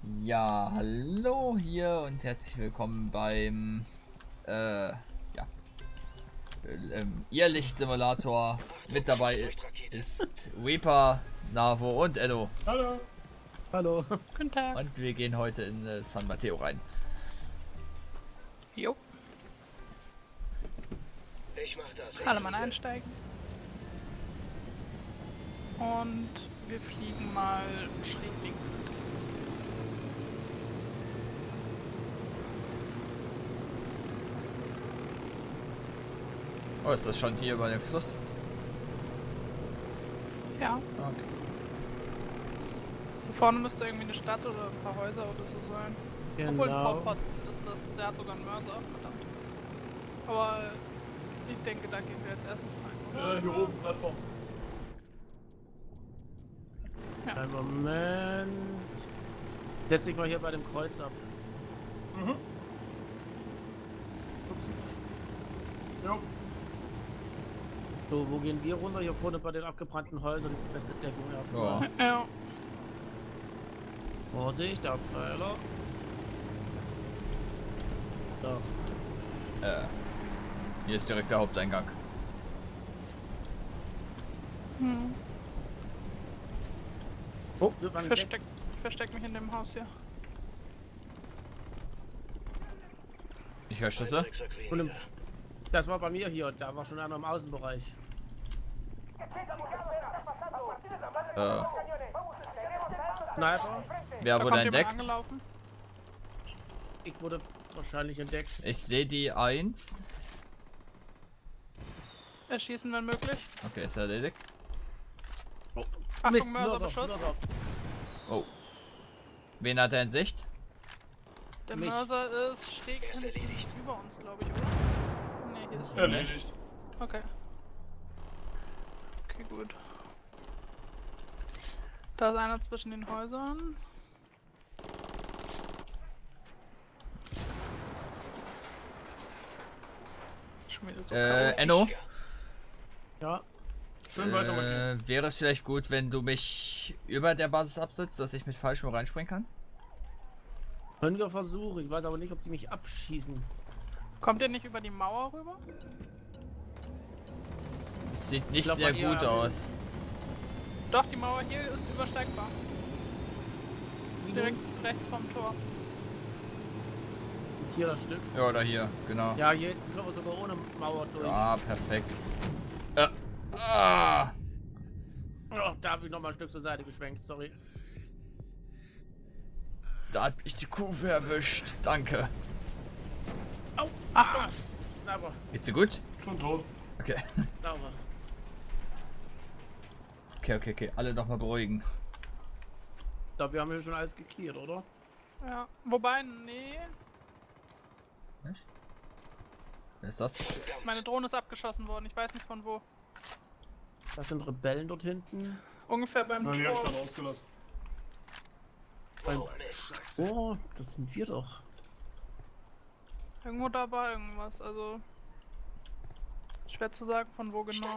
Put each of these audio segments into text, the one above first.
Ja, hallo hier und herzlich willkommen beim Irrlicht-Simulator. Mit dabei ist Reaper, Navo und Edo. Hallo. Hallo. Guten Tag. Und wir gehen heute in San Mateo rein. Jo. Ich mach das. Alle Mann einsteigen. Und wir fliegen mal schräg links. Oh, ist das schon hier über den Fluss? Ja. Okay. Hier vorne müsste irgendwie eine Stadt oder ein paar Häuser oder so sein. Obwohl ein Vorposten ist das, der hat sogar einen Mörser, verdammt. Aber ich denke, da gehen wir als erstes rein. Ja, hier oben, Plattform. Ja. Einen Moment. Setz dich mal hier bei dem Kreuz ab. Mhm. Ups. Jo. So, wo gehen wir runter? Hier vorne bei den abgebrannten Häusern ist die beste Deckung erstmal. Ja. Ja. Vorsicht, der Pfeiler. So. Hier ist direkt der Haupteingang. Hm. Oh, wir waren Ich versteck mich in dem Haus hier. Ich höre Schüsse. Und das war bei mir hier, da war schon einer im Außenbereich. Sniper, Wer Da wurde kommt jemand entdeckt? angelaufen. ich wurde wahrscheinlich entdeckt. Ich sehe die 1. Erschießen, wenn möglich. Okay, ist erledigt. Achtung, Mörserbeschuss. Mörser. Oh. Wen hat er in Sicht? Der Mich. Mörser ist schräg hinten über uns, glaube ich, oder? Nee, hier ist es nicht. Erledigt. Okay. Okay, gut. Da ist einer zwischen den Häusern. Schon wieder so kalt. Enno? Ja, Schön weiter. Wäre es vielleicht gut, wenn du mich über der Basis absetzt, dass ich mit Fallschirm reinspringen kann? können wir versuchen. Ich weiß aber nicht, ob die mich abschießen. Kommt ihr nicht über die Mauer rüber? Das sieht nicht glaub, sehr bei ihr gut haben- aus. Doch, die Mauer hier ist übersteigbar. Direkt rechts vom Tor. Hier das Stück. Ja, oder hier, genau. Ja, hier hinten können wir sogar ohne Mauer durch. Ah, perfekt. Ah, Oh, da habe ich noch mal ein Stück zur Seite geschwenkt, sorry. da hat mich die Kuh erwischt. Danke. Au! Achtung! Sniper, Geht's dir gut? Schon tot. Okay. sauber. Okay. Alle noch mal beruhigen. Ich glaube, wir haben hier schon alles geklärt, oder? Ja. Wobei, nee. Nicht? Wer ist das? Meine Drohne ist abgeschossen worden. Ich weiß nicht von wo. Das sind Rebellen dort hinten. Ungefähr beim Nein, die hab ich Tor. gerade ausgelassen. Oh, das sind wir doch. Irgendwo da war irgendwas. Also. Schwer zu sagen, von wo genau.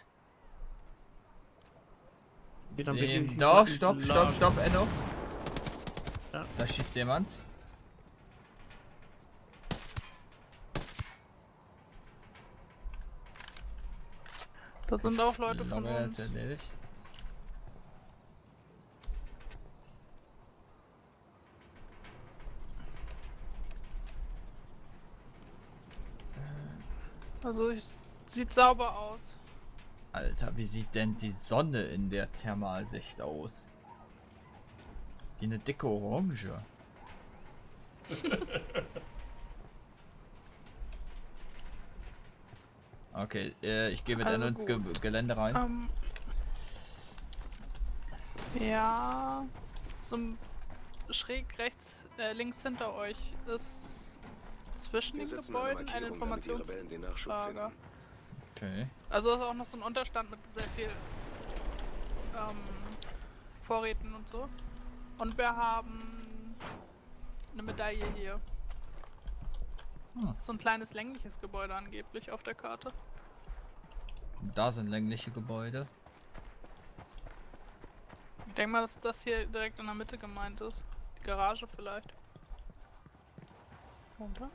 Geht dann wirklich Sehen. über Doch, ins stopp, Lager. Enno. Ja. Da schießt jemand. Da sind auch Leute Ich von glaube, er ist uns. erledigt. Also es sieht sauber aus. Alter, wie sieht denn die Sonne in der Thermalsicht aus? Wie eine dicke Orange. Okay, ich gehe mit Also Enno ins gut. Gelände rein. Ja, zum schräg rechts, links hinter euch ist zwischen den Gebäuden ein Informationslager. Okay. Also ist auch noch so ein Unterstand mit sehr viel Vorräten und so. Und wir haben eine Medaille hier. So ein kleines längliches Gebäude angeblich auf der Karte. Da sind längliche Gebäude. Ich denke mal, dass das hier direkt in der Mitte gemeint ist. Garage vielleicht. Oder?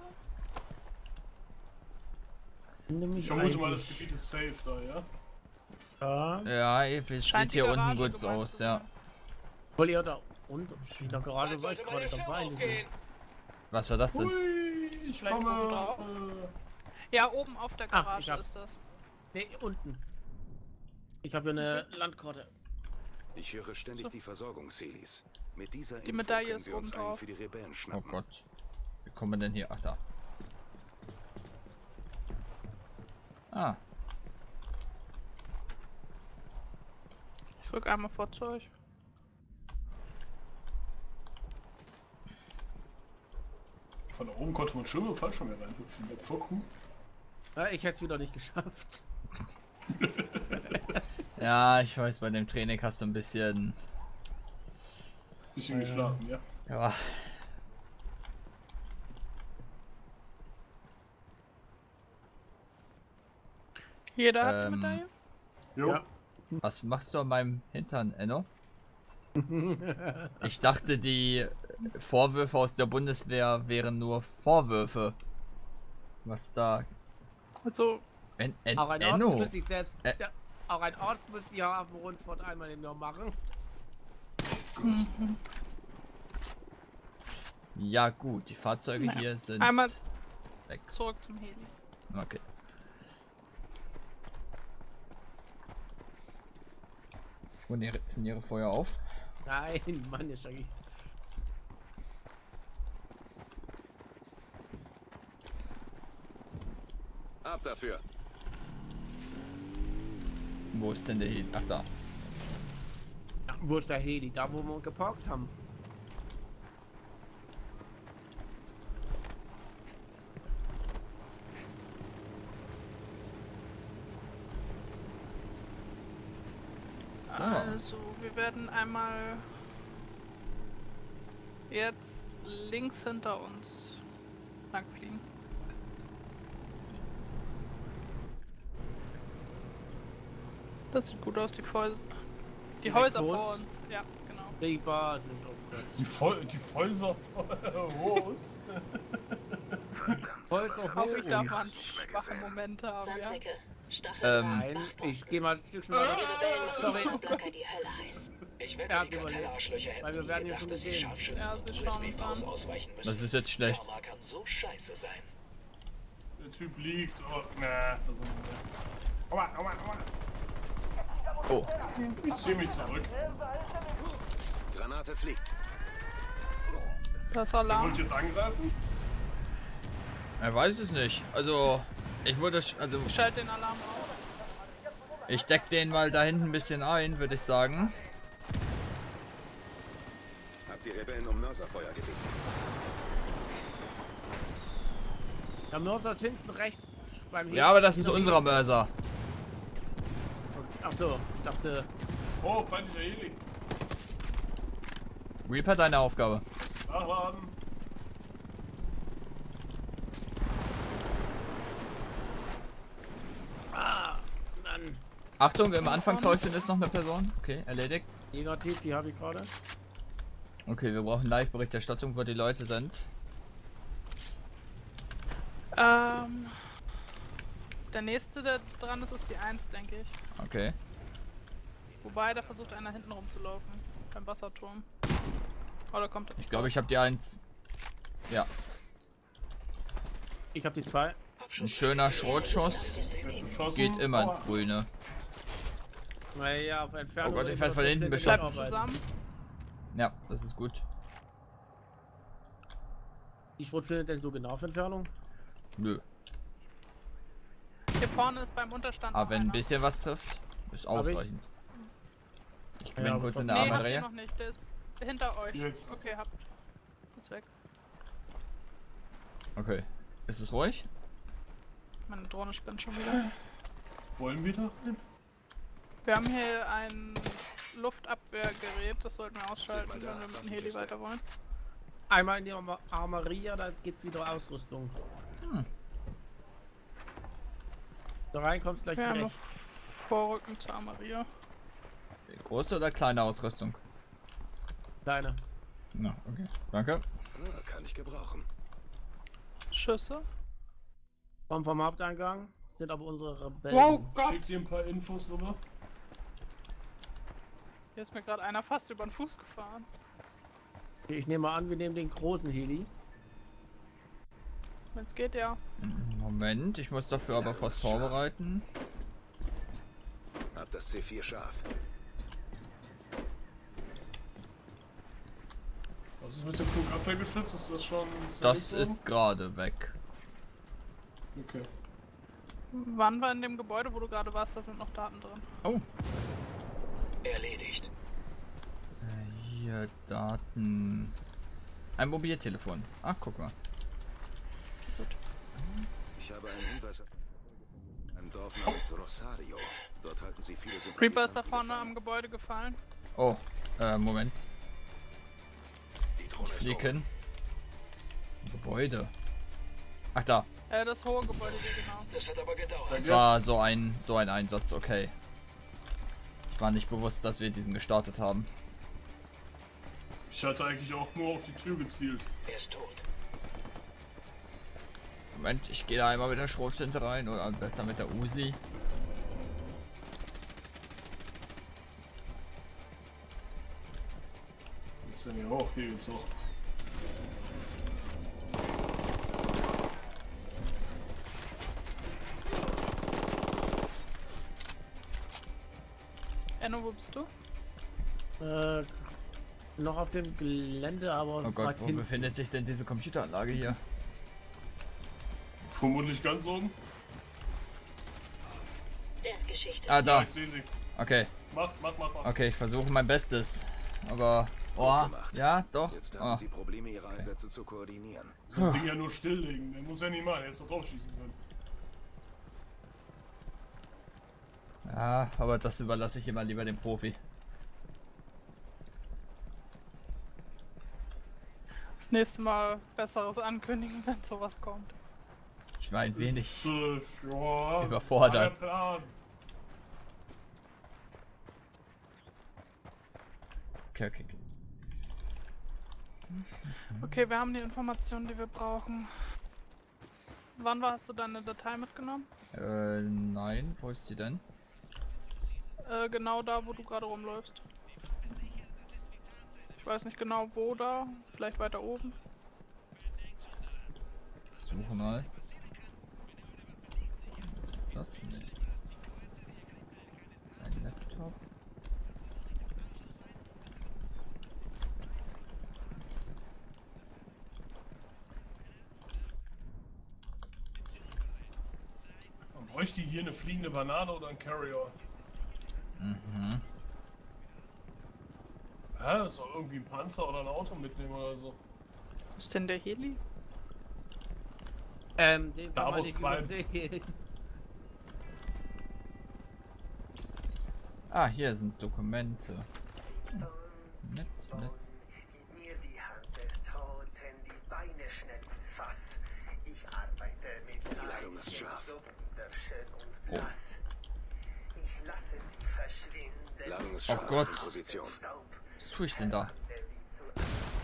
Nämlich Ich vermute mal, das eigentlich- Gebiet ist safe da, ja? Ja. Ja, es Scheint sieht hier die unten Garage gut gemeint aus, zu ja. sein. Weil ihr da unten in der Garage war ich gerade dabei. Was war das denn? Hui, ich Vielleicht oben komme. drauf. Ja, oben auf der Ach, Garage ich hab- ist das. Ne, unten. Ich habe hier eine Landkarte. Ich höre ständig die Versorgungshelis. Mit dieser Die Medaille können ist wir uns oben einen drauf. für die Rebellen Oh schnappen. Gott. Wie kommen wir denn hier? Ach, da. Ah, Ich rück einmal vor zu euch. Von da oben konnte man schon mit dem Fallschirm reinhüpfen. Wird voll cool. Ja, ich hätte es wieder nicht geschafft. ja, ich weiß, bei dem Training hast du ein bisschen... Bisschen geschlafen, ja. Ja, Jeder hat die Ähm, Medaille? Jo. Ja. was machst du an meinem Hintern, Enno? Ich dachte, die Vorwürfe aus der Bundeswehr wären nur Vorwürfe. Was da... Also, Auch ein Enno? Arzt muss sich selbst. Ä- Auch ein Arzt muss die Hafenrundfahrt einmal im Jahr machen. Ja gut, die Fahrzeuge Naja. hier sind einmal weg. zurück zum Heli. Okay. Und ritzen ihre Feuer auf. Nein, Mann, ist eigentlich. Ab dafür. Wo ist denn der Heli? Ach da. Wo ist der Heli? Da, wo wir geparkt haben. So. Also, wir werden einmal jetzt links hinter uns langfliegen. Das sieht gut aus, die Häuser. Die Direkt Häuser vor vor uns? uns. Ja, genau. Die Basis, oh Gott. Die Fäuser vor uns. Häuser Auch ich darf hoch. mal einen schwachen Moment haben, ja. Sandsäcke, Stacheldraht, Nein, ich Wachposten. geh mal ein Stückchen Die weiter. Rebellen machen Sorry. dieser Blanca die Hölle heiß. Ich wette, Er die hat überlebt. Kartellarschlöcher hätten Weil wir nie werden hier gedacht, schon dass die gesehen. Scharfschützen Ja, und sie schauen uns USP-Maus an. ausweichen müssen. Das ist jetzt schlecht. Dharma kann so scheiße sein. Der Typ liegt. Oh, na, da sind wir. Aua, aua, aua. Oh, Ich zieh mich zurück. Granate fliegt. Das Ihr Alarm. wollt jetzt angreifen? er weiß es nicht. Also, ich würde, also, Ich schalte den Alarm aus. ich deck den mal da hinten ein bisschen ein, würde ich sagen. Hab die Rebellen um Mörserfeuer gebeten. Der Mörser ist hinten rechts beim Heli. Ja, aber das ist unserer Mörser. Ach so, ich dachte. Oh, feindlicher Heli. Reaper, deine Aufgabe. Nachladen. Dann. Achtung, im Anfangshäuschen ist noch eine Person. Okay, erledigt. Negativ, die habe ich gerade. Okay, wir brauchen Live-Berichterstattung, wo die Leute sind. Der nächste, der dran ist, ist die 1, denke ich. Okay. Wobei, da versucht einer hinten rumzulaufen. Beim Wasserturm. Oder kommt er nicht? Ich glaube, ich habe die 1. Ja, Ich habe die 2. ein schöner Schrotschuss Geschossen. geht immer Aua. ins Grüne. Naja, auf Entfernung. Oh Gott, ich immer werd von so hinten viel beschossen. Bleibt arbeiten. zusammen. Ja, das ist gut. Die Schrot findet denn so genau auf Entfernung? Nö. Hier vorne ist beim Unterstand Aber noch wenn ein einer. bisschen was trifft, ist Hab ich. ausreichend. Ich bin Ja, kurz aber in der Nee, habt ihr Armerie. noch nicht. Der ist hinter euch. Jetzt. Okay, habt. Ist weg. Okay. Ist es ruhig? Meine Drohne spinnt schon wieder. Wollen wir da rein? Wir haben hier ein Luftabwehrgerät, das sollten wir ausschalten, wenn wir mit dem Heli weiter wollen. Einmal in die Armeria, da geht wieder Ausrüstung. Hm. Da rein kommst gleich Wir haben noch rechts. Vorrücken zur Armeria. Große oder kleine Ausrüstung? Kleine. Na, okay. Danke. Ja, kann ich gebrauchen. Schüsse. Kommen vom Haupteingang, sind aber unsere Rebellen. Wow, schick dir ein paar Infos rüber. Hier ist mir gerade einer fast über den Fuß gefahren. Ich nehme an, wir nehmen den großen Heli. Wenn's geht, ja. Moment, ich muss dafür aber was vorbereiten. Hab das C4 scharf. Was ist mit dem Flugabwehrgeschütz? Ist das schon... Das ist gerade weg. Okay. Wann war in dem Gebäude, wo du gerade warst, da sind noch Daten drin. Oh, Erledigt. hier Daten. Ein Mobiltelefon. Ach, guck mal. Ich habe einen Hinweis auf ein Dorf namens Rosario. Dort halten sie viele Reaper ist da Sympathisanten vorne gefangen. am Gebäude gefallen. Oh, Moment. Die Drohne ist Fliegen. Gebäude. Ach da. Das hohe Gebäude hier, genau. Das hat aber gedauert. Das war so ein Einsatz, okay. Ich war nicht bewusst, dass wir diesen gestartet haben. Ich hatte eigentlich auch nur auf die Tür gezielt. Er ist tot. Moment, ich gehe da einmal mit der Schrotflinte rein oder besser mit der Uzi. Jetzt sind wir hoch, hier geht's hoch. Enno, wo bist du? Noch auf dem Gelände, aber Oh Gott, weit wo hinten. befindet sich denn diese Computeranlage hier? Vermutlich ganz oben. Der ist Geschichte. Ah, Ja, da. ich sehe sie. Okay, Mach. okay, ich versuche mein Bestes. Aber, oh, gemacht. ja, doch. Jetzt haben Oh. sie Probleme, ihre Einsätze zu koordinieren. Das Ding ja nur stilllegen. Der muss ja nicht mal jetzt noch drauf schießen können. Ja, aber das überlasse ich immer lieber dem Profi. Das nächste Mal Besseres ankündigen, wenn sowas kommt. Ich war ein wenig Ja, überfordert. der Plan. Okay. Okay, wir haben die Informationen, die wir brauchen. Wann hast du deine Datei mitgenommen? Nein, wo ist die denn? Genau da, wo du gerade rumläufst. Ich weiß nicht genau wo da, vielleicht weiter oben. Ich suche mal. Das nicht. Das ist ein Laptop. Man bräuchte hier eine fliegende Banane oder ein Carrier. Mhm. Hä? Soll irgendwie ein Panzer oder ein Auto mitnehmen oder so? Wo ist denn der Heli? Den Da kann man muss nicht Qualm. übersehen. Ah, hier sind Dokumente. Nett. Mir die Hand des Toten, die Beine schneiden Fass. Ich arbeite mit Ladung ist scharf. so wunderschön und blass. Ich lasse sie verschwinden. Ladung ist Oh scharf. Gott. In Position. Staub, Was tue ich denn da? der sie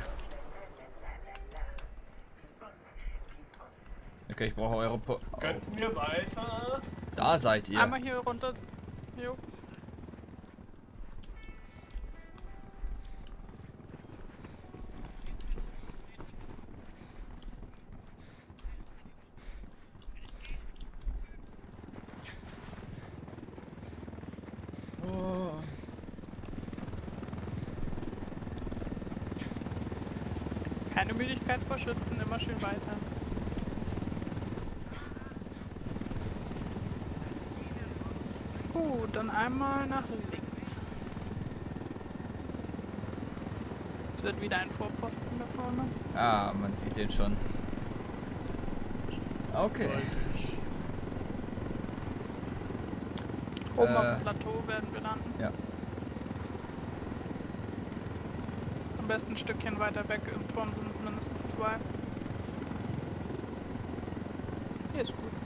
zu Okay, ich brauche eure Könnten wir weiter? Da seid ihr. Einmal hier runter. Jo. Oh. Keine Müdigkeit vor Schützen, immer schön weiter. Gut, dann einmal nach links. Es wird wieder ein Vorposten da vorne. Ah, man sieht den schon. Okay. Oben auf dem Plateau werden wir landen. Ja. Am besten ein Stückchen weiter weg. Im Turm sind mindestens 2. Hier ist gut.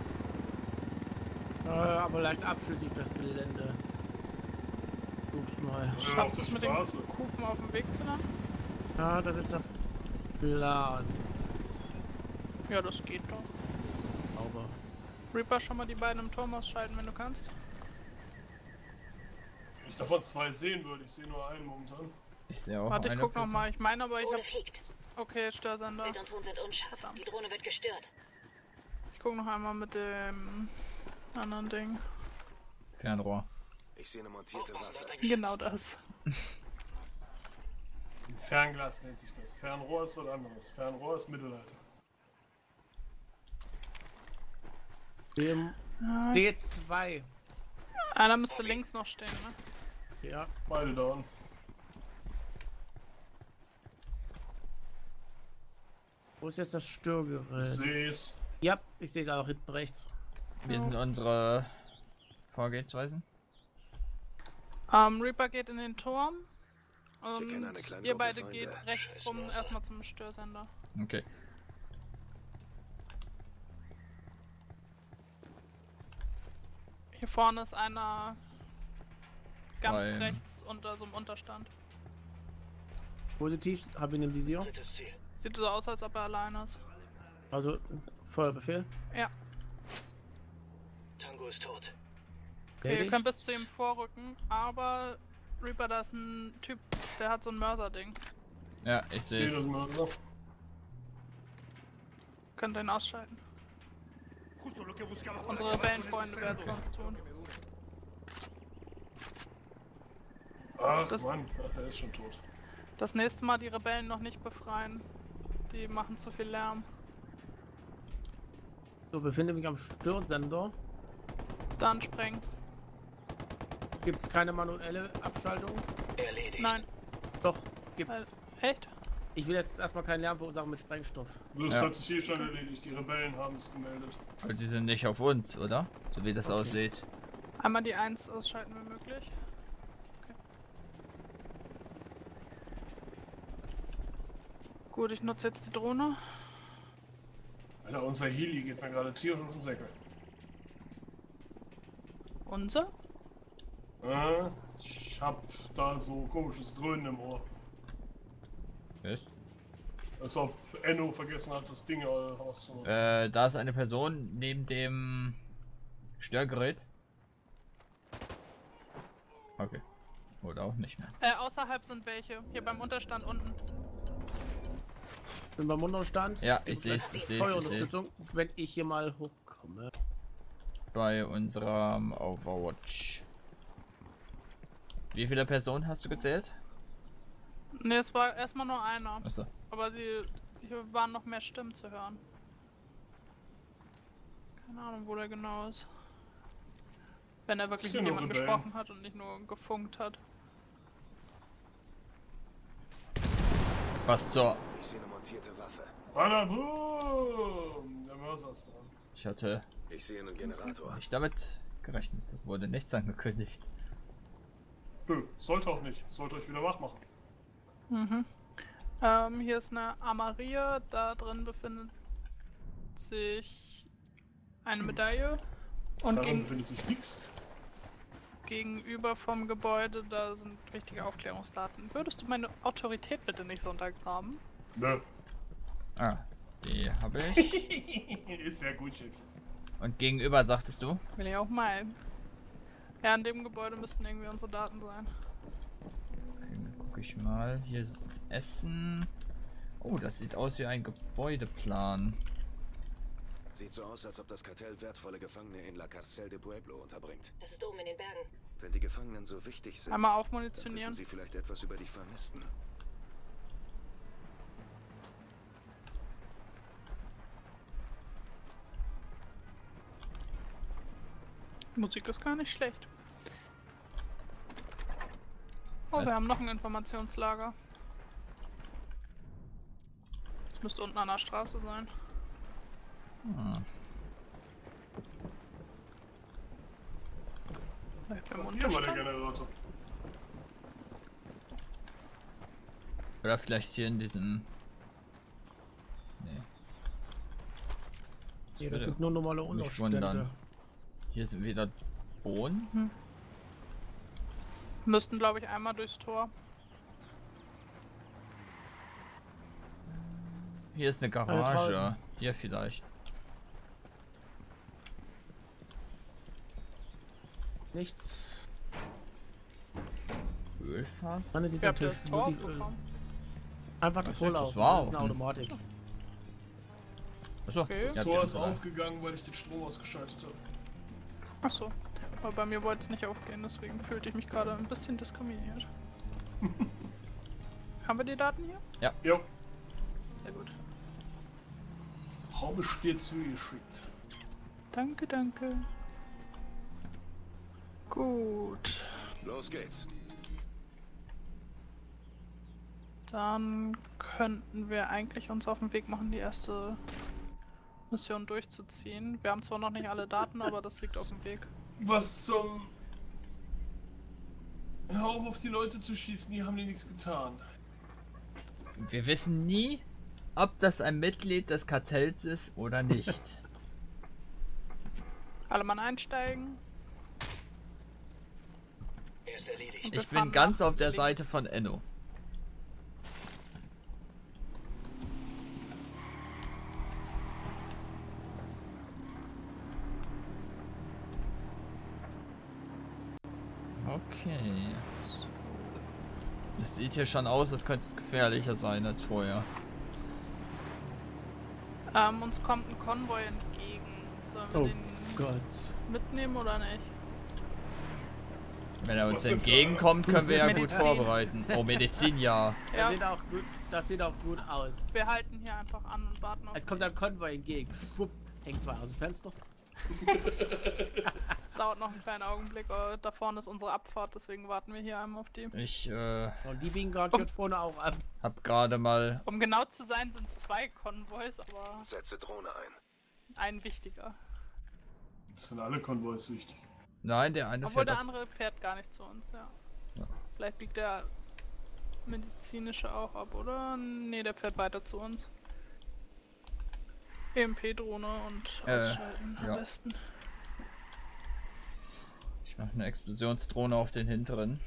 Aber leicht abschüssig das Gelände. Guck's mal. Ja, Schaffst du auf es der mit den Straße. Kufen auf dem Weg zu landen? Ja, das ist der Plan. Ja, das geht doch. Aber Reaper, schon mal die beiden im Turm ausschalten, wenn du kannst. Wenn ich davon 2 sehen würde, ich sehe nur einen momentan. Ich sehe auch Warte, ich eine guck noch Person. mal. Ich meine aber, ich Drohne hab... fliegt. Okay, Störsender. Bild und Ton sind unscharf. Die Drohne wird gestört. Ich guck noch einmal mit dem anderen Ding. Fernrohr. Ich sehe eine montierte Waffe. Genau das. Ein Fernglas nennt sich das. Fernrohr ist was anderes. Fernrohr ist Mittelalter. dem D2. Einer müsste links noch stehen, ne? Ja. Beide down. Wo ist jetzt das Störgerät? Ich seh's. Ja, ich sehe es auch hinten rechts. Wie sind unsere Vorgehensweisen? Reaper geht in den Turm. Hier Und kennen eine kleine ihr Gruppe beide Feinde. geht rechts rum erstmal zum Störsender. Okay. Hier vorne ist einer ganz Beim- rechts unter so einem Unterstand. Positiv, habe ihn im Visier. Drittes Ziel. Sieht so aus, als ob er alleine ist. Also, Feuerbefehl. Ja. Tango ist tot. Okay, ihr Erledigt. könnt bis zu ihm vorrücken, aber Reaper, da ist ein Typ, der hat so ein Mörser-Ding. Ja, ich Ich sehe sehe das es. Mörser. Könnt ihr ihn ausschalten. Unsere Rebellenfreunde werden es sonst tun. Ach Das- Mann, ach, er ist schon tot. Das nächste Mal die Rebellen noch nicht befreien. Die machen zu viel Lärm. So, befinde mich am Störsender. Dann sprengen. Gibt es keine manuelle Abschaltung? Erledigt. Nein. Doch, gibt's. Echt? Ich will jetzt erstmal keinen Lärm verursachen mit Sprengstoff. Das Ja. hat sich hier schon erledigt. Die Rebellen haben es gemeldet. Aber die sind nicht auf uns, oder? So wie das aussieht. Einmal die 1 ausschalten, wenn möglich. Okay. Gut, ich nutze jetzt die Drohne. Alter, unser Heli geht mir gerade tierisch auf den Säckel. Unser? Ich hab da so komisches Dröhnen im Ohr. Was? Als ob Enno vergessen hat, das Ding auszumachen. Da ist eine Person neben dem Störgerät. Okay. Oder auch nicht mehr. Außerhalb sind welche. Hier beim Unterstand unten. Bin beim Unterstand. Ja, ich sehe es, ich sehe es, ich sehe es. Feuerunterstützung, wenn ich hier mal hochkomme. Bei unserem Overwatch. Wie viele Personen hast du gezählt? Ne, es war erstmal nur einer. Achso. Aber hier waren noch mehr Stimmen zu hören. Keine Ahnung, wo der genau ist. Wenn er wirklich Sind mit nur jemandem Rebellen. gesprochen hat und nicht nur gefunkt hat. Was zur... Ich sehe eine montierte Waffe. Badaboom! Der Mörser ist dran. Ich hatte Ich sehe einen Generator. nicht damit gerechnet. Wurde nichts angekündigt. Nö, sollte auch nicht. Sollte euch wieder wach machen. Mhm. Hier ist eine Amaria, da drin befindet sich eine Medaille und Darin befindet sich nichts. gegenüber vom Gebäude, da sind wichtige Aufklärungsdaten. Würdest du meine Autorität bitte nicht so untergraben? Nö. Ah, die habe ich. Ist ja gut, Chef. Und gegenüber sagtest du? Will ich auch meinen. Ja, in dem Gebäude müssten irgendwie unsere Daten sein. Okay, dann gucke ich mal. Hier ist Essen. Oh, das sieht aus wie ein Gebäudeplan. Sieht so aus, als ob das Kartell wertvolle Gefangene in La Carcel de Pueblo unterbringt. Das ist oben in den Bergen. Wenn die Gefangenen so wichtig sind, Einmal dann aufmunitionieren. wissen sie vielleicht etwas über die Vermissten. Die Musik ist gar nicht schlecht. Oh, Was? wir haben noch ein Informationslager. Das müsste unten an der Straße sein. Hm. Vielleicht beim Hier mal der Unterstand. Generator. Oder vielleicht hier in diesem... Nee. Nee, das würde sind nur normale mich Unterstände. wundern. Hier sind wieder Bohnen. Müssten, glaube ich, einmal durchs Tor. Hier ist eine Garage. Hier vielleicht. Nichts. Ölfass? Mann, sieht Ich hab natürlich das Tor wirklich aufbekommen. einfach Das davor war laufen. Das ist eine offen. Automatik. Achso, Okay. Das ja, Tor die ist andere. aufgegangen, weil ich den Strom ausgeschaltet habe. Achso. Aber bei mir wollte es nicht aufgehen, deswegen fühlte ich mich gerade ein bisschen diskriminiert. Haben wir die Daten hier? Jo. Sehr gut. Habe ich dir zugeschickt. Danke, danke. Gut. Los geht's. Dann könnten wir eigentlich uns auf den Weg machen, die erste Mission durchzuziehen. Wir haben zwar noch nicht alle Daten, aber das liegt auf dem Weg. Was zum... Hör auf die Leute zu schießen, die haben dir nichts getan. Wir wissen nie, ob das ein Mitglied des Kartells ist oder nicht. Alle Mann einsteigen. Er ist erledigt. Und wir Ich bin fahren ganz nach auf der links. Seite von Enno. Okay. Das sieht hier schon aus, als könnte es gefährlicher sein als vorher. Uns kommt ein Konvoi entgegen. Sollen wir Oh den Gott. mitnehmen oder nicht? Wenn er uns Was denn für entgegenkommt, können wir ja gut Medizin. vorbereiten. Oh, Medizin, ja. Das sieht auch gut, das sieht auch gut aus. Wir halten hier einfach an und warten auf Es kommt ihn. ein Konvoi entgegen. Schwupp, hängt zwei aus dem Fenster. Es dauert noch einen kleinen Augenblick. Da vorne ist unsere Abfahrt, deswegen warten wir hier einmal auf die. Ich Und die biegen gerade hier vorne auch ab. hab gerade mal... Um genau zu sein, sind es 2 Konvois, aber Setze Drohne ein. ein wichtiger. Das sind alle Konvois wichtig. Nein, der eine Obwohl fährt der auch... andere fährt gar nicht zu uns, ja. Ja. Vielleicht biegt der medizinische auch ab, oder? Nee, der fährt weiter zu uns. EMP-Drohne und ausschalten am ja. besten. Ich mache eine Explosionsdrohne auf den hinteren.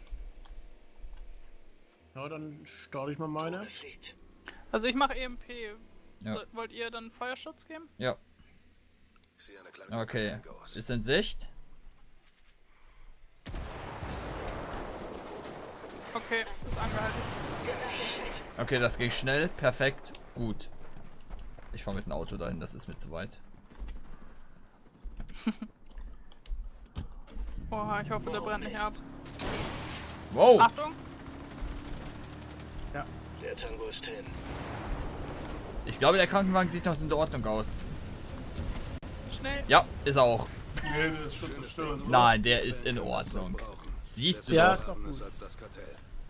Ja, dann starte ich mal meine. Drohne fliegt. Also ich mache EMP. Ja. Wollt ihr dann Feuerschutz geben? Ja, Ich sehe eine kleine okay. Tank aus. Ist in Sicht. Okay, ist angehalten. Okay, das ging schnell. Perfekt. Gut. Ich fahre mit dem Auto dahin, das ist mir zu weit. Oha, ich hoffe, der brennt nicht ab. Wow! Achtung! Der Tango ist hin. Ich glaube, der Krankenwagen sieht noch in Ordnung aus. Schnell! Ja, ist er auch. Nee, der ist schon zerstört, oder? Nein, der ist in Ordnung. Siehst du Ja, doch. ist doch gut. Als das Kartell.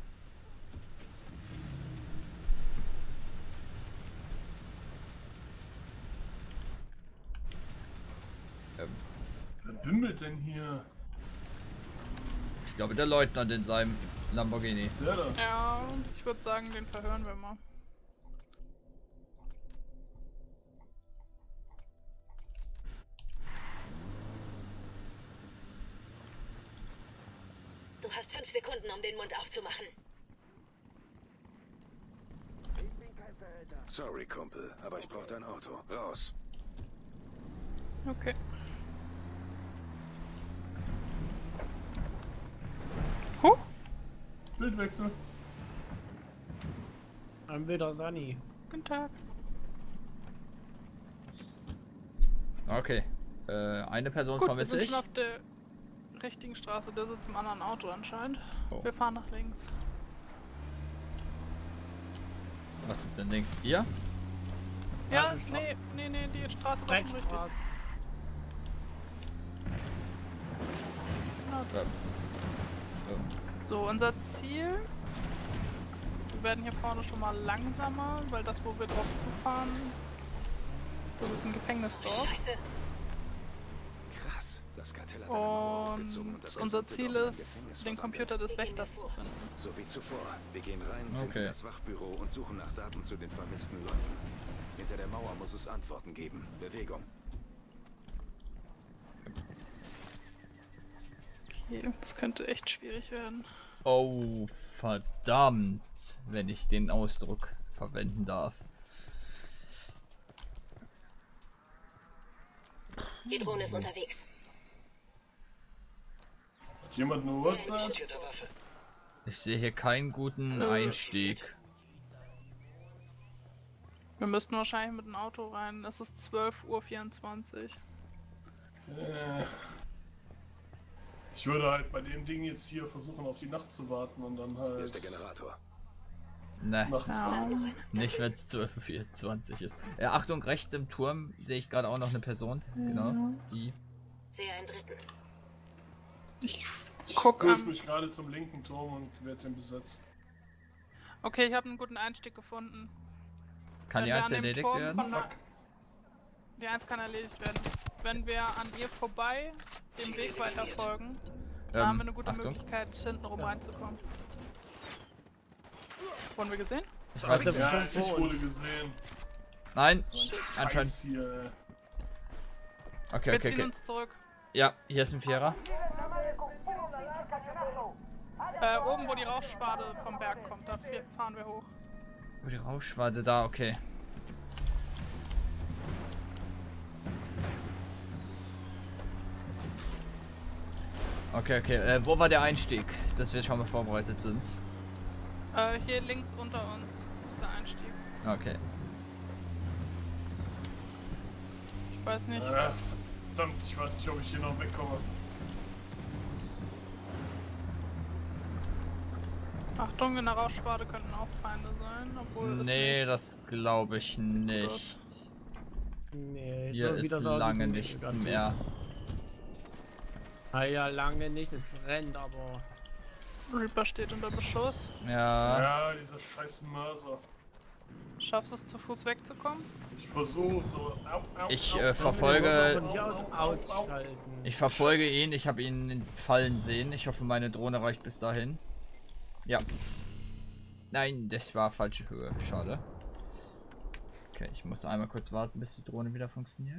Wer bimmelt denn hier? Ich glaube, der Leutnant in seinem Lamborghini. Der da. Ja, ich würde sagen, den verhören wir mal. Du hast 5 Sekunden, um den Mund aufzumachen. Sorry, Kumpel, aber ich brauche dein Auto. Raus. Okay. Huh? Bildwechsel. Ein wilder Sunny. Guten Tag. Okay. Eine Person Gut, wir vermisse sind ich. schon auf der richtigen Straße. Der sitzt im anderen Auto anscheinend. Oh. Wir fahren nach links. Was ist denn links hier? Ja, Also nee, die Straße war schon richtig. Dreckstraße. So, unser Ziel. Wir werden hier vorne schon mal langsamer, weil das, wo wir drauf zufahren, das ist ein Gefängnisdorf. Scheiße. Krass. Das Kartell hat eine Mauer hochgezogen Und das unser gesamte Ziel Dorf in ein ist, Gefängnis den verwandelt. Computer des Wächters zu finden. So wie zuvor. Wir gehen rein, finden Okay. das Wachbüro und suchen nach Daten zu den vermissten Leuten. Hinter der Mauer muss es Antworten geben. Bewegung. Okay, das könnte echt schwierig werden. Oh, verdammt, wenn ich den Ausdruck verwenden darf. Die Drohne ist unterwegs. Hat jemand eine Uhrzeit? Montierte Waffe. Ich sehe hier keinen guten Einstieg. Wir müssten wahrscheinlich mit dem Auto rein. Es ist 12:24 Uhr. Ich würde halt bei dem Ding jetzt hier versuchen, auf die Nacht zu warten und dann Hier ist der halt Generator. Ne, nachts nicht wenn es 12:24 ist. Achtung, rechts im Turm sehe ich gerade auch noch eine Person. Genau, die. Sehe einen Dritten. Ich Ich guck push an. mich gerade zum linken Turm und werde den besetzt. Okay, ich habe einen guten Einstieg gefunden. Kann die wir eins an dem erledigt Turm werden? von der- Die 1 kann erledigt werden. Wenn wir an ihr vorbei dem Weg weiter folgen, dann haben wir eine gute Achtung. Möglichkeit, hintenrum reinzukommen. Wurden wir gesehen? Ich weiß nicht. Ja, schon ich vor wurde uns. gesehen. Nein, So ein anscheinend. Scheiß hier. Okay, Wir okay, ziehen okay. uns zurück. Ja, hier ist ein Vierer. Oben, wo die Rauchschwade vom Berg kommt, da fahren wir hoch. Oh, die Rauschwarte da, okay. Okay, okay. Wo war der Einstieg? Dass wir schon mal vorbereitet sind. Hier links unter uns ist der Einstieg. Okay. Ich weiß nicht. Verdammt, ich weiß nicht, ob ich hier noch wegkomme. Achtung, in der Rauchschwade könnten auch Feinde sein, obwohl es Nee, nicht. das glaube ich gut nicht. Nee, Hier so wie ist das aussieht, lange nicht nichts ganz. mehr. Ah ja, lange nicht, es brennt, aber... Reaper steht unter Beschuss. Ja. Ja, dieser scheiß Mörser. Schaffst du es zu Fuß wegzukommen? Ich versuche so. Au, au, Ich au. verfolge. Von hier aus ausschalten. Ich verfolge ihn. Ich habe ihn fallen sehen. Ich hoffe, meine Drohne reicht bis dahin. Ja. Nein, das war falsche Höhe. Schade. Okay, ich muss einmal kurz warten, bis die Drohne wieder funktioniert.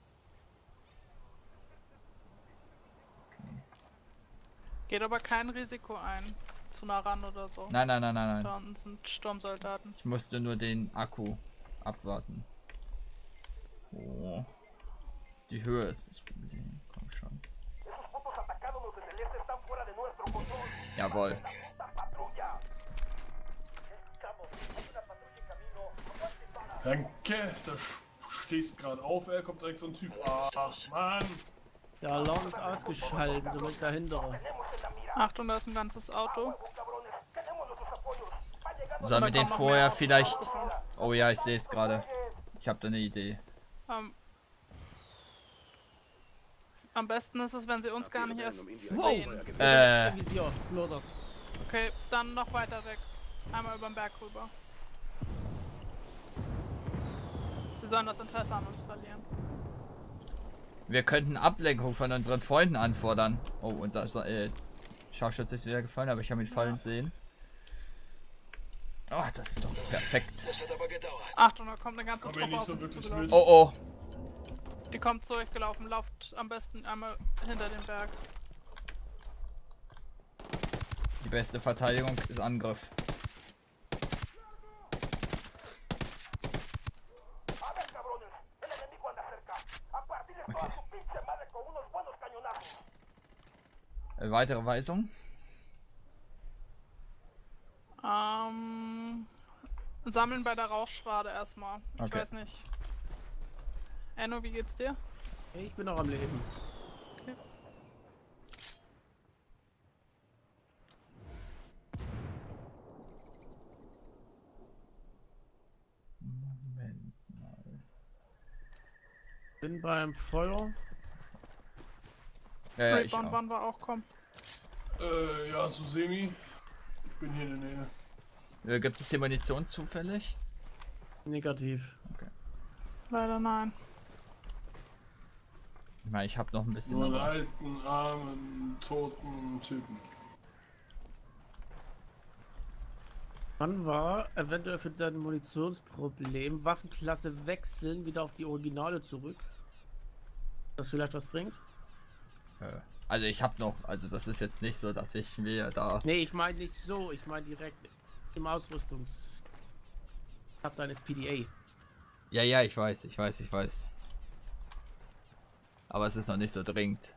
Geht aber kein Risiko ein. Zu nah ran oder so. Nein, nein, nein, nein, nein. Da unten sind Sturmsoldaten. Ich musste nur den Akku abwarten. Oh. Die Höhe ist das Problem. Komm schon. Jawohl. Danke, da stehst gerade auf, kommt direkt so ein Typ. Ach, Mann. Der Alarm ist ausgeschaltet, du musst dahinter. Achtung, da ist ein ganzes Auto. Sollen wir Da den kommen noch vorher mehr Autos vielleicht... rausgefahren. Oh ja, ich sehe es gerade. Ich habe da eine Idee. Am besten ist es, wenn sie uns gar nicht erst Wow. sehen. Visier des Mörders. Okay, dann noch weiter weg. Einmal über den Berg rüber. Sie sollen das Interesse an uns verlieren. Wir könnten Ablenkung von unseren Freunden anfordern. Oh, unser Scharfschütze ist wieder gefallen, aber ich habe ihn fallen sehen. Oh, das ist doch perfekt. Das hat aber gedauert. Achtung, da kommt eine ganze Komm mir Truppe nicht auf so uns wirklich zugelaufen. mit. Oh, oh. Die kommt zurückgelaufen, lauft am besten einmal hinter dem Berg. Die beste Verteidigung ist Angriff. Okay. Weitere Weisung? Sammeln bei der Rauchschwade erstmal. Ich Okay. weiß nicht. Enno, wie geht's dir? Ich bin noch am Leben. Okay. Moment mal. Bin beim Feuer. Ja, ich Rayborn auch. wann wir auch kommen. Ja, so semi. Ich bin hier in der Nähe. Gibt es hier Munition zufällig? Negativ. Leider nein. Ich meine, ich habe noch ein bisschen. Nur einen aber- alten, armen, toten Typen. Wann war eventuell für dein Munitionsproblem Waffenklasse wechseln wieder auf die Originale zurück? Das vielleicht was bringt? Also ich habe noch, also das ist jetzt nicht so, dass ich mir da. Nee, ich meine nicht so, ich meine direkt im Ausrüstungs... Tab deines PDA. Ja, ja, ich weiß. Aber es ist noch nicht so dringend.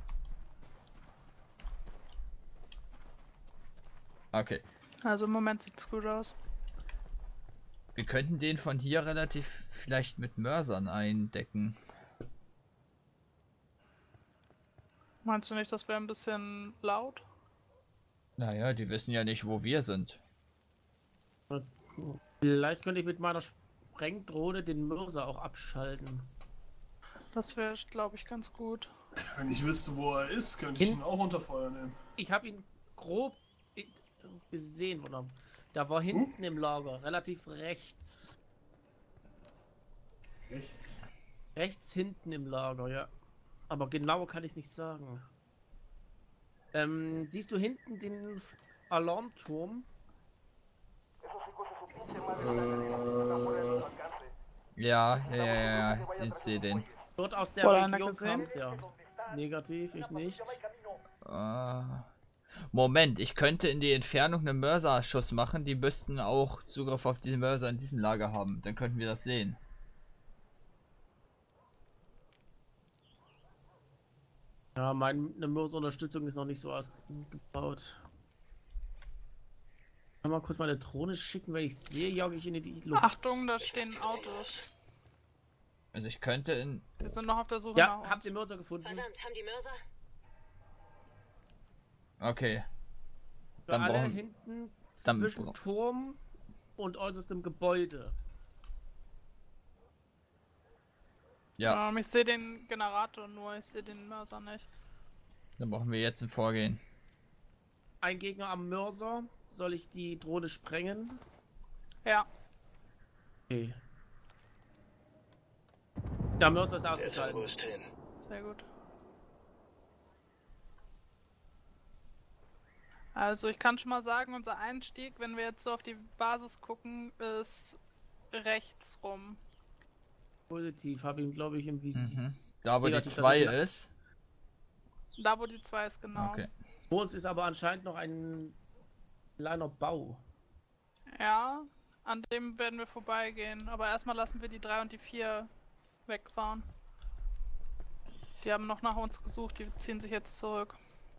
Okay. Also im Moment sieht's gut aus. Wir könnten den von hier relativ vielleicht mit Mörsern eindecken. Meinst du nicht, das wäre ein bisschen laut? Naja, die wissen ja nicht, wo wir sind. Vielleicht könnte ich mit meiner Sprengdrohne den Mörser auch abschalten. Das wäre, glaube ich, ganz gut. Wenn ich wüsste, wo er ist, könnte ich ihn auch unter Feuer nehmen. Ich habe ihn grob gesehen, oder? Da war hinten im Lager, relativ rechts. Rechts. Rechts hinten im Lager, ja. Aber genau kann ich es nicht sagen. Siehst du hinten den Alarmturm? Ja, ich sehe den. Dort aus der Voll einer Region gesehen? kommt der. Negativ, ich nicht. Moment, ich könnte in die Entfernung einen Mörserschuss machen. Die müssten auch Zugriff auf diese Mörser in diesem Lager haben. Dann könnten wir das sehen. Ja, meine Mörserunterstützung ist noch nicht so ausgebaut. Kann mal kurz meine Drohne schicken, wenn ich sehe, jage ich in die Luft. Achtung, da stehen Autos. Also ich könnte in... Die sind noch auf der Suche Ja, nach habt uns. ihr Mörser gefunden? Verdammt, haben die Mörser? Okay. Für Dann alle brauchen- hinten dann zwischen bra- Turm und äußerstem Gebäude. Ja, Ich sehe den Generator nur, ich sehe den Mörser nicht. dann brauchen wir jetzt ein Vorgehen. Ein Gegner am Mörser. Soll ich die Drohne sprengen? Ja, Okay. Der Mörser ist Der Tango ausgeschaltet. ist hin. sehr gut. Also ich kann schon mal sagen, unser Einstieg, wenn wir jetzt so auf die Basis gucken, ist rechts rum. Positiv. Habe ihn, glaube ich, irgendwie. Da wo die Negativ, das 2 ist ist. Da wo die 2 ist, genau. Okay. Vor uns ist aber anscheinend noch ein kleiner Bau. Ja, an dem werden wir vorbeigehen. Aber erstmal lassen wir die 3 und die 4 wegfahren. Die haben noch nach uns gesucht, die ziehen sich jetzt zurück.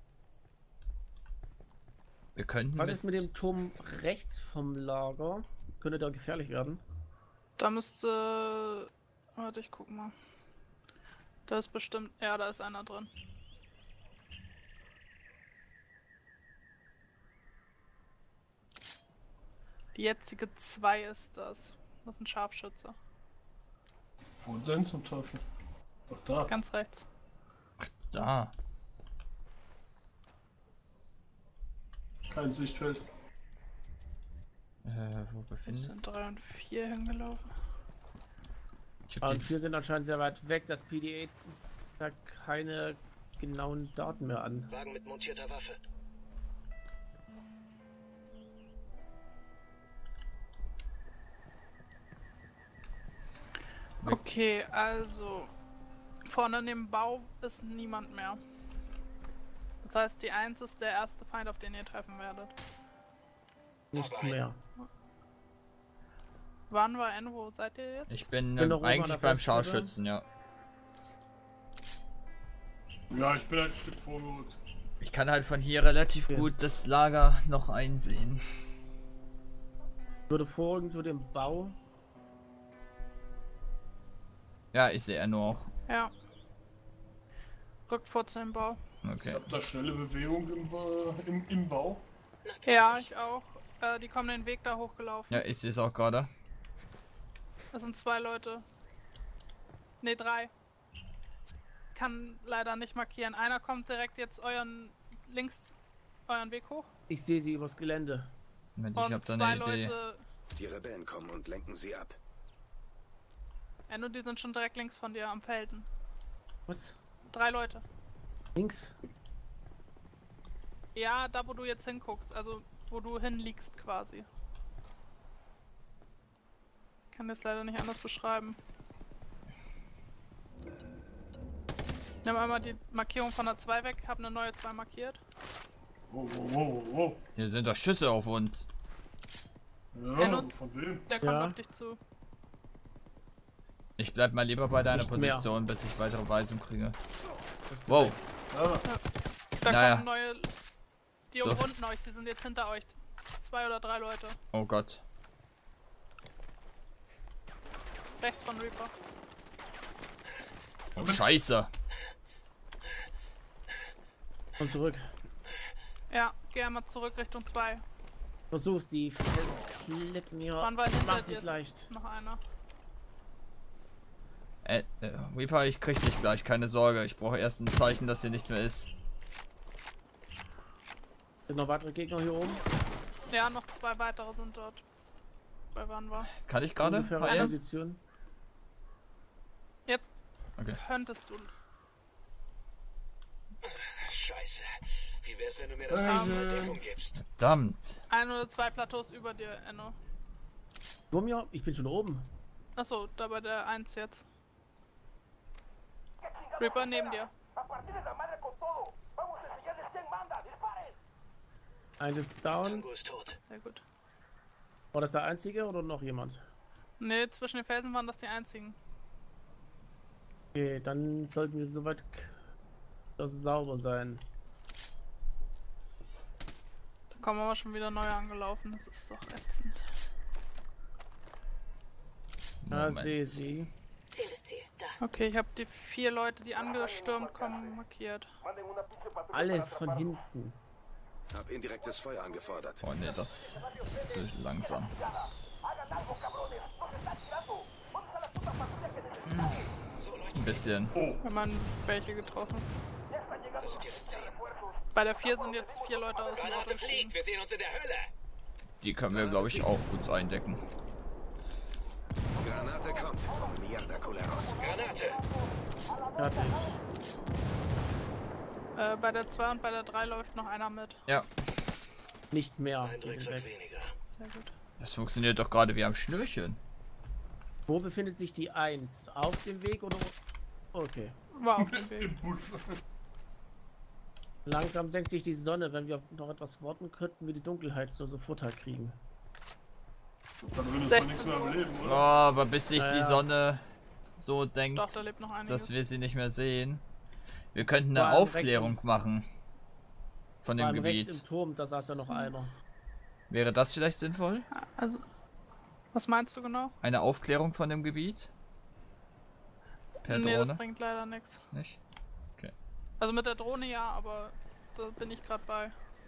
Wir könnten Was ist mit dem Turm rechts vom Lager? Könnte da gefährlich werden? Da müsste... Warte, ich guck mal. Da ist bestimmt... Ja, da ist einer drin. Die jetzige 2 ist das. Das ist ein Scharfschütze. Wo denn zum Teufel? Ach, da. Ganz rechts. da. Kein Sichtfeld. Wo Das befindet sind 3 und 4 hingelaufen. ich? Aber wir sind anscheinend sehr weit weg. Das PDA sagt keine genauen Daten mehr an. Wagen mit montierter Waffe. Okay, also... Vorne in dem Bau ist niemand mehr. Das heißt, die 1 ist der erste Feind, auf den ihr treffen werdet. Nicht mehr. Wann war N? Wo seid ihr jetzt? Ich bin Bin noch oben an eigentlich der beim Feststelle. Scharfschützen, ja. Ja, ich bin halt ein Stück vorgerückt. Ich kann halt von hier relativ Okay. gut das Lager noch einsehen. Ich würde folgen zu dem Bau. Ja, ich sehe nur auch. Ja. Rückt vor zu dem Bau. Ich Okay. hab da schnelle Bewegung im Bau. Nach Ja, 20. ich auch. Die kommen den Weg da hochgelaufen. Ja, ich sehe es auch gerade. Das sind 2 Leute. Ne, 3. Kann leider nicht markieren. Einer kommt direkt jetzt links euren Weg hoch. Ich sehe sie übers Gelände. Moment, ich Und habe da 2 eine Idee. Leute. Die Rebellen kommen und lenken sie ab. Und die sind schon direkt links von dir am Felsen. Was? 3 Leute. Links? Ja, da wo du jetzt hinguckst, also wo du hinliegst quasi. Kann das leider nicht anders beschreiben. Nimm einmal die Markierung von der 2 weg, hab eine neue 2 markiert. Wow. Hier sind doch Schüsse auf uns. Ja, Enno? von wem? Der kommt Ja. auf dich zu. Ich bleib mal lieber bei deiner Nicht mehr. Position, bis ich weitere Weisung kriege. Das ist Wow. Aber Da Naja. kommen neue. Die So. umrunden euch, die sind jetzt hinter euch. 2 oder 3 Leute. Oh Gott. Rechts von Reaper. Oh Scheiße. Komm zurück. Ja, geh einmal zurück Richtung 2. Versuch's, die klippen hier. Wann war hinter Mach's dir? nicht leicht. Noch einer. Reaper, ich krieg dich gleich, keine Sorge. Ich brauche erst ein Zeichen, dass hier nichts mehr ist. Sind noch weitere Gegner hier oben? Ja, noch 2 weitere sind dort. Bei wann war? Kann ich gerade? Ungefähr heilen? Position. Jetzt Okay. könntest du. Scheiße. Wie wär's, wenn du mir das nächste Mal Deckung gibst? Verdammt. 1 oder 2 Plateaus über dir, Enno. Vor mir? Ich bin schon oben. Achso, da bei der 1 jetzt. Reaper neben dir. Eins ist down. Tango ist tot. Sehr gut. War das der einzige oder noch jemand? Ne, zwischen den Felsen waren das die einzigen. Okay, dann sollten wir soweit sauber sein. Da kommen aber schon wieder neue angelaufen. Das ist doch ätzend. Ah, Moment. sehe sie. 10. Ziel. Da. Okay, ich habe die 4 Leute, die angestürmt kommen, markiert. Alle von hinten. Hab indirektes Feuer angefordert. Oh ne, das ist zu langsam. Ein bisschen. Wenn man welche getroffen. Das sind jetzt 10. Bei der 4 sind jetzt 4 Leute aus dem Auto Granate gestiegen. fliegt. Wir sehen uns in der Hölle. Die können wir, glaube ich, auch gut eindecken. Granate kommt. Mierda, Culeros. Granate. Fertig. Bei der 2 und bei der 3 läuft noch einer mit. Ja, Nicht mehr. Ein Die sind Drecksack weg. weniger. Sehr gut. das funktioniert doch gerade wie am Schnürchen. Wo befindet sich die 1? Auf dem Weg oder? Okay. War auf dem Weg. im Busch. Langsam senkt sich die Sonne. Wenn wir noch etwas warten, könnten wir die Dunkelheit so Vorteil kriegen. Dann würdest du 16 nichts mehr Uhr. überleben, Oh, oder? aber bis sich Ja, die ja. Sonne so denkt, Doch, da lebt noch einiges. dass wir sie nicht mehr sehen. Wir könnten Vor eine allem Aufklärung rechts machen. Von Vor dem allem rechts Gebiet. im Turm, da saß ja noch einer. Wäre das vielleicht sinnvoll? Also, was meinst du genau? Eine Aufklärung von dem Gebiet? Per Nee, das Drohne? bringt leider nichts. Nicht? Also mit der Drohne ja, aber da bin ich gerade bei.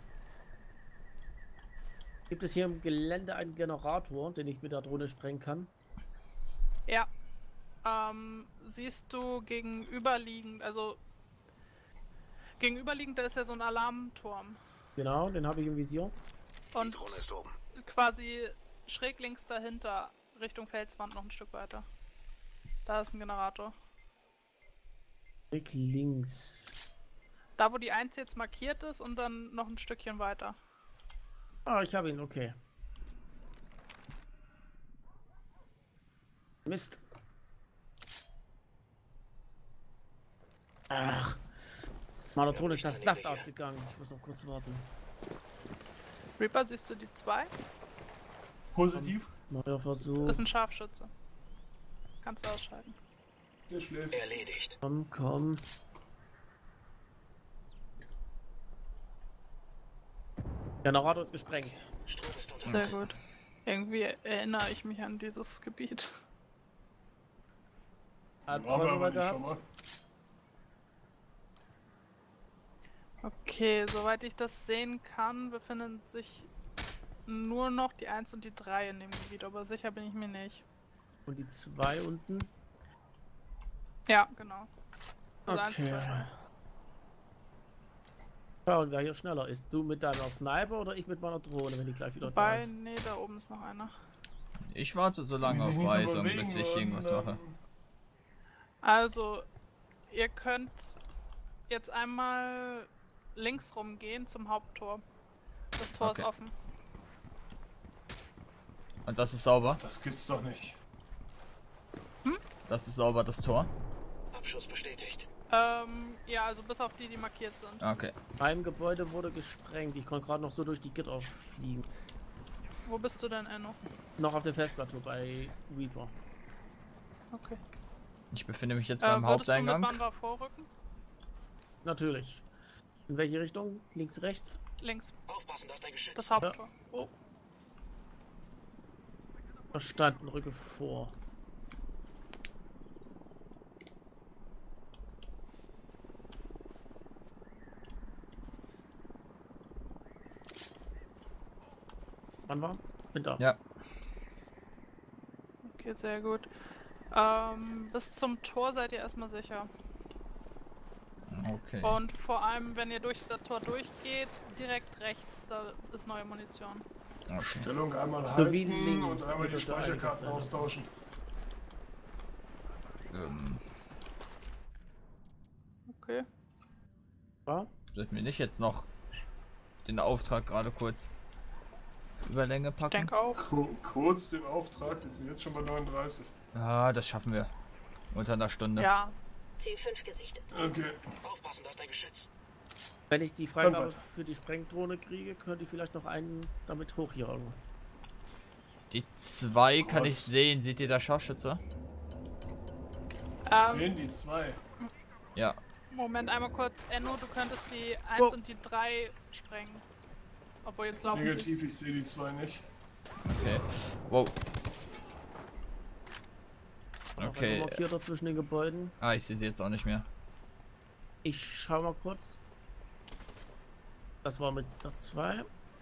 Gibt es hier im Gelände einen Generator, den ich mit der Drohne sprengen kann? Ja. Siehst du gegenüberliegend, also gegenüberliegend, da ist ja so ein Alarmturm. Genau, den habe ich im Visier. Und Drohne ist oben. quasi schräg links dahinter, Richtung Felswand noch ein Stück weiter. Da ist ein Generator. Weg links. Da wo die 1 jetzt markiert ist und dann noch ein Stückchen weiter. Ah, ich habe ihn, okay. Mist. Ach. Meiner Drohne ist das Saft ausgegangen. Ich muss noch kurz warten. Reaper, siehst du die 2? Positiv. Neuer Versuch. Das ist ein Scharfschütze. Kannst du ausschalten. Der schläft. Erledigt. Komm, komm. Generator ist gesprengt. Strom ist unter. Sehr gut. Irgendwie erinnere ich mich an dieses Gebiet. Hat Aber Träume aber nicht gehabt. schon mal. Okay, soweit ich das sehen kann, befinden sich nur noch die 1 und die 3 in dem Gebiet, aber sicher bin ich mir nicht. Und die 2 unten. Ja, genau. Also 1, Okay. 2, 3. Schauen, wer hier schneller ist. Du mit deiner Sniper oder ich mit meiner Drohne, wenn die gleich wieder da Wobei, ist. nee, da oben ist noch einer. Ich warte so lange Wenn sie auf sich nicht so Weisung, bewegen bis ich würden, irgendwas dann- mache. Also, ihr könnt jetzt einmal links rumgehen zum Haupttor. Das Tor Okay. ist offen. Und das ist sauber? Das gibt's doch nicht. Das ist sauber, das Tor? Abschuss bestätigt. Ja, also bis auf die, die markiert sind. Okay. Mein Gebäude wurde gesprengt. Ich konnte gerade noch so durch die Gitter fliegen. Wo bist du denn, Enno? Noch auf dem Festplateau bei Reaper. Okay. Ich befinde mich jetzt beim Würdest du mit Haupteingang. Banba vorrücken? Natürlich. In welche Richtung? Links, rechts? Links. Aufpassen, das ist dein Geschütz. Das Haupttor. Oh. Verstanden, rücke vor. Wann war? Bin da. Ja. Okay, sehr gut. Bis zum Tor seid ihr erstmal sicher. Okay. Und vor allem, wenn ihr durch das Tor durchgeht, direkt rechts, da ist neue Munition. Okay. Stellung einmal So halten wie links, und einmal die oder Speicherkarten einiges, austauschen. Okay. Ja? Sollten wir nicht jetzt noch den Auftrag gerade kurz auf Überlänge packen? Denke auch. Kurz den Auftrag, wir sind jetzt schon bei 39. Ja, das schaffen wir. Unter einer Stunde. Ja. C5 gesichtet. Okay. Aufpassen, das ist dein Geschütz. Wenn ich die Freigabe weiter. für die Sprengdrohne kriege, könnte ich vielleicht noch einen damit hochjagen. Die 2 kann Gott. ich sehen. Seht ihr da Scharfschütze? Den, die 2. Ja. Moment, einmal kurz. Enno, du könntest die 1 Oh. und die 3 sprengen. Obwohl jetzt laufen sie. Negativ, ich sehe die 2 nicht. Okay. Wow. Noch Okay. ein Markierter zwischen den Gebäuden. Ah, ich sehe sie jetzt auch nicht mehr. Ich schau mal kurz. Das war mit der 2.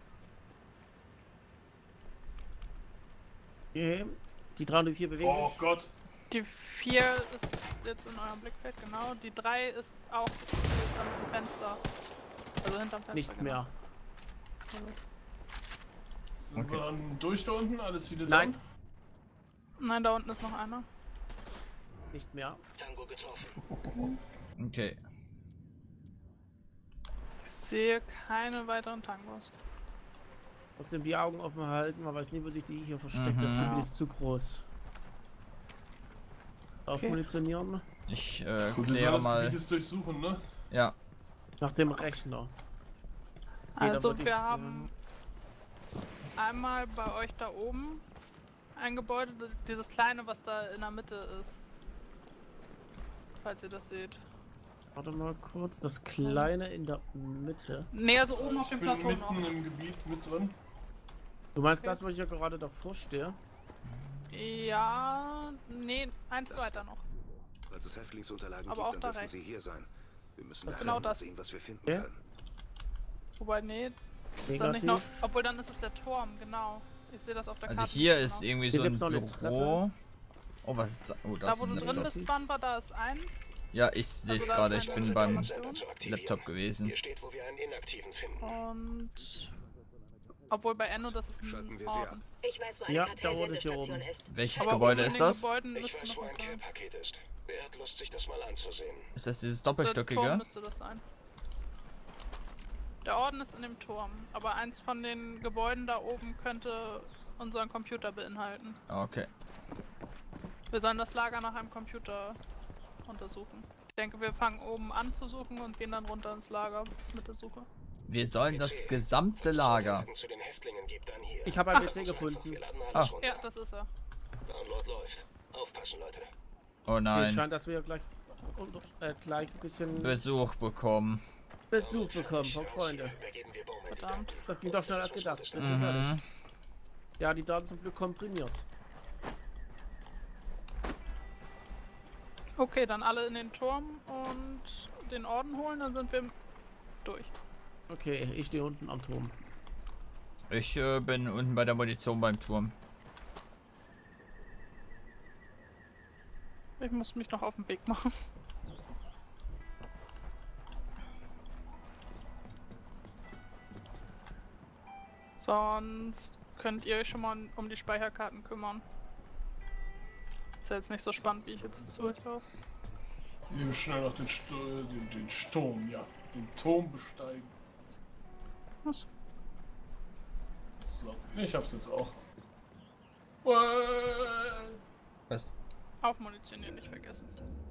Okay. Die 3 und die 4 bewegen Oh sich. Gott. Die 4 ist jetzt in eurem Blickfeld, genau. Die 3 ist auch die ist am Fenster. Also hinterm Fenster. Nicht genau. mehr. Sind wir dann durch da unten? Alles wieder Nein. down? Nein, da unten ist noch einer. Nicht mehr. Tango getroffen. Okay. Ich sehe keine weiteren Tangos. Trotzdem die Augen offen halten. Man weiß nie, wo sich die hier versteckt. Das Gebiet ist zu groß. Auch Okay. munitionieren. Ich Und wir sollen kläre das mal. Gebiet jetzt durchsuchen, ne? Ja. Nach dem Rechner. Okay, dann Also würd ich's, wir haben einmal bei euch da oben ein Gebäude, dieses kleine, was da in der Mitte ist. Falls ihr das seht. Warte mal kurz. Das kleine in der Mitte. Nee, also oben auf Ich dem bin Plateau noch. mitten im Gebiet mit drin. Du meinst das, wo ich ja gerade davor stehe? Ja, nee, eins weiter noch. Falls es Häftlingsunterlagen Aber auch gibt, da dann dürfen sie rechts. hier sein. Wir müssen Das ist daher genau mal das. sehen, was wir finden Ja. können. Wobei, nee, ist da nicht noch. Obwohl, dann ist es der Turm, genau. Ich sehe das auf der Also Karte. hier nicht ist genau. irgendwie Hier so ein gibt's noch eine Büro. Oh, was ist da? Oh, das Da, ist wo ein du drin Laptop. bist, Banba, da ist eins. Ja, ich sehe es Also da gerade. ist Ich eine bin beim Information. Zu aktivieren. Laptop gewesen. Hier steht, wo wir einen Inaktiven finden. Und. Obwohl bei Enno, das ist Schalten ein wir sie Orden. Ich weiß, wo eine Ja, da oben ist hier Kartellsendestation oben. ist. Welches Aber Gebäude oben ist in den das? Gebäuden Ich müsste weiß, noch wo ein was sein. Care-Paket ist. Wer hat Lust, sich das mal anzusehen? Ist das dieses Der Turm doppelstöckige? müsste das sein. Der Orden ist in dem Turm, aber eins von den Gebäuden da oben könnte unseren Computer beinhalten. Okay. Wir sollen das Lager nach einem Computer untersuchen. Ich denke, wir fangen oben an zu suchen und gehen dann runter ins Lager mit der Suche. Wir sollen das PC. gesamte Falls es Lager. Unterlagen zu den Häftlingen gibt, dann hier. Ich habe ein PC Ganz einfach, gefunden. wir laden alles Ah. runter. Ja, das ist er. Download läuft. Aufpassen, Leute. Oh Mir nein. scheint, dass wir gleich ein bisschen Besuch bekommen. Besuch bekommen von Freunde. Übergeben wir Bowman die Verdammt. Daten. Das ging doch schneller als gedacht. Ich bin Mhm. schon fertig. Ja, die Daten zum Glück komprimiert. Okay, dann alle in den Turm und den Orden holen, dann sind wir durch. Okay, ich stehe unten am Turm. Ich bin unten bei der Munition beim Turm. Ich muss mich noch auf den Weg machen. Sonst könnt ihr euch schon mal um die Speicherkarten kümmern. Ist ja jetzt nicht so spannend, wie ich jetzt zurücklaufe. Eben schnell noch den Sturm, ja. Den Turm besteigen. Was? So, ich hab's jetzt auch. Was? Aufmunitionieren nicht vergessen.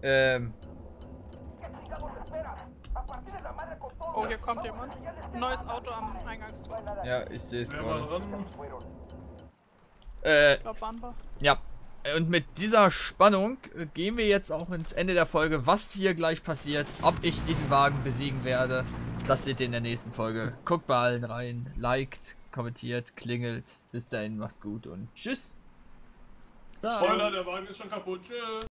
Oh, hier kommt jemand. Ein neues Auto am Eingangstor. Ja, ich sehe es Wer war gerade. dran? Ich glaube, Banba. Ja. Und mit dieser Spannung gehen wir jetzt auch ins Ende der Folge. Was hier gleich passiert, ob ich diesen Wagen besiegen werde, das seht ihr in der nächsten Folge. Guckt bei allen rein, liked, kommentiert, klingelt. Bis dahin, macht's gut und tschüss. Spoiler, der Wagen ist schon kaputt. Tschüss.